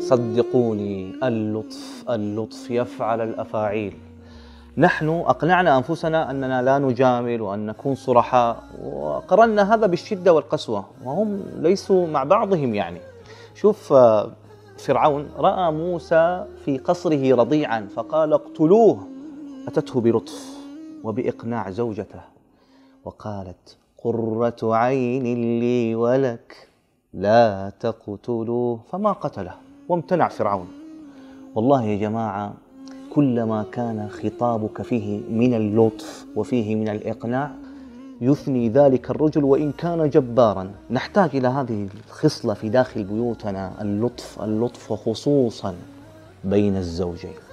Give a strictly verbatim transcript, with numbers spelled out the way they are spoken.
صدقوني اللطف اللطف يفعل الأفاعيل. نحن أقنعنا أنفسنا أننا لا نجامل وأن نكون صرحاء، وقرنا هذا بالشدة والقسوة، وهم ليسوا مع بعضهم. يعني شوف، فرعون رأى موسى في قصره رضيعا فقال اقتلوه، أتته بلطف وبإقناع زوجته وقالت قرة عين لي ولك لا تقتلوه، فما قتله وامتنع فرعون. والله يا جماعة، كلما كان خطابك فيه من اللطف وفيه من الإقناع يثني ذلك الرجل وإن كان جبارا. نحتاج إلى هذه الخصلة في داخل بيوتنا، اللطف اللطف وخصوصا بين الزوجين.